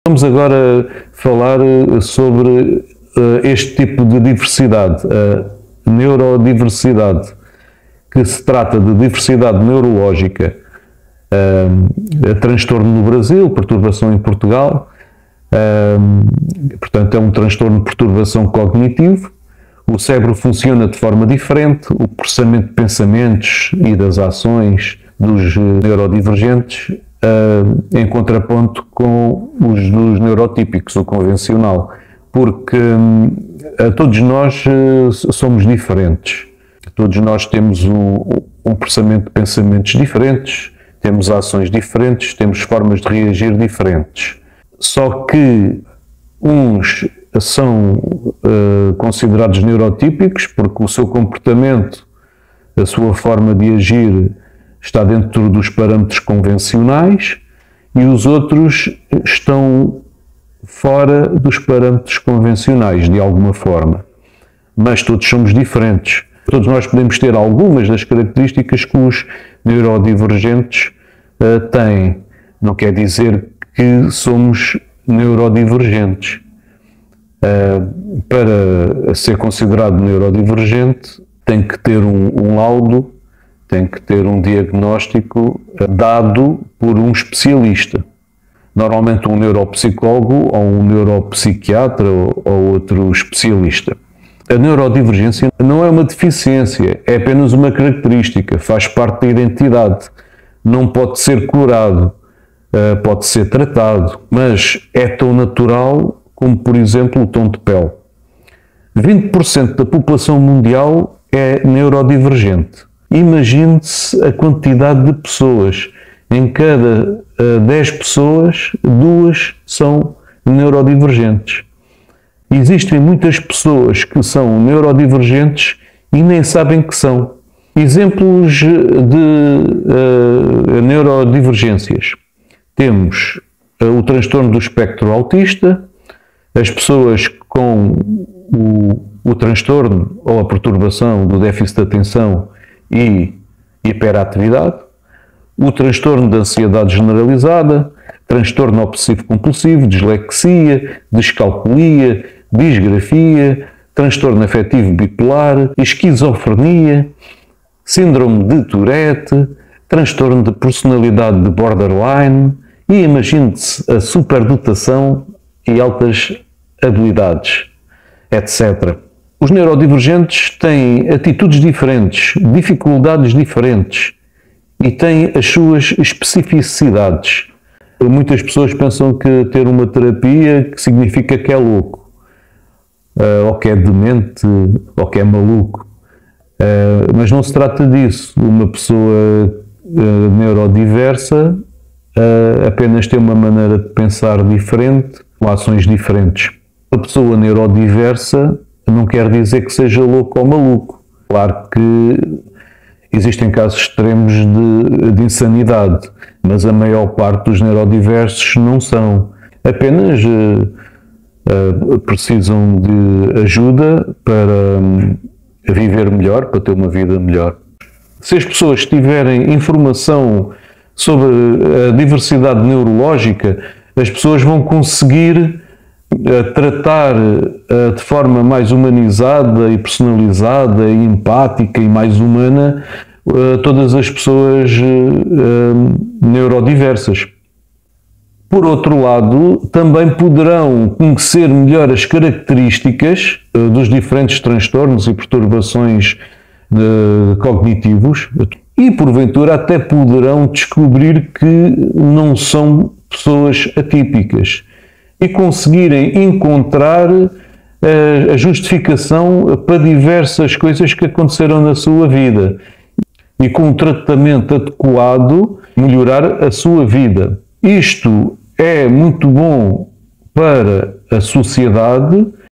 Vamos agora falar sobre este tipo de diversidade, a neurodiversidade, que se trata de diversidade neurológica, transtorno no Brasil, perturbação em Portugal, portanto é um transtorno de perturbação cognitivo. O cérebro funciona de forma diferente, o processamento de pensamentos e das ações dos neurodivergentes em contraponto com os dos neurotípicos, o convencional, porque todos nós somos diferentes, todos nós temos um processamento de pensamentos diferentes, temos ações diferentes, temos formas de reagir diferentes. Só que uns são considerados neurotípicos porque o seu comportamento, a sua forma de agir está dentro dos parâmetros convencionais e os outros estão fora dos parâmetros convencionais, de alguma forma. Mas todos somos diferentes. Todos nós podemos ter algumas das características que os neurodivergentes têm. Não quer dizer que somos neurodivergentes. Para ser considerado neurodivergente, tem que ter um laudo, tem que ter um diagnóstico dado por um especialista. Normalmente um neuropsicólogo ou um neuropsiquiatra ou outro especialista. A neurodivergência não é uma deficiência, é apenas uma característica, faz parte da identidade. Não pode ser curado, pode ser tratado, mas é tão natural como, por exemplo, o tom de pele. 20% da população mundial é neurodivergente. Imagine-se a quantidade de pessoas. Em cada 10 pessoas, 2 são neurodivergentes. Existem muitas pessoas que são neurodivergentes e nem sabem que são. Exemplos de neurodivergências. Temos o transtorno do espectro autista, as pessoas com o transtorno ou a perturbação do déficit de atenção e hiperatividade, o transtorno de ansiedade generalizada, transtorno obsessivo-compulsivo, dislexia, descalculia, disgrafia, transtorno afetivo bipolar, esquizofrenia, síndrome de Tourette, transtorno de personalidade de borderline e imagine-se a superdotação e altas habilidades, etc. Os neurodivergentes têm atitudes diferentes, dificuldades diferentes e têm as suas especificidades. Muitas pessoas pensam que ter uma terapia que significa que é louco, ou que é demente, ou que é maluco. Mas não se trata disso. Uma pessoa neurodiversa apenas tem uma maneira de pensar diferente, com ações diferentes. Uma pessoa neurodiversa não quer dizer que seja louco ou maluco. Claro que existem casos extremos de insanidade, mas a maior parte dos neurodiversos não são. Apenas precisam de ajuda para viver melhor, para ter uma vida melhor. Se as pessoas tiverem informação sobre a diversidade neurológica, as pessoas vão conseguir tratar de forma mais humanizada e personalizada e empática e mais humana todas as pessoas neurodiversas. Por outro lado, também poderão conhecer melhor as características dos diferentes transtornos e perturbações cognitivos e, porventura, até poderão descobrir que não são pessoas atípicas e conseguirem encontrar a justificação para diversas coisas que aconteceram na sua vida e com um tratamento adequado melhorar a sua vida. Isto é muito bom para a sociedade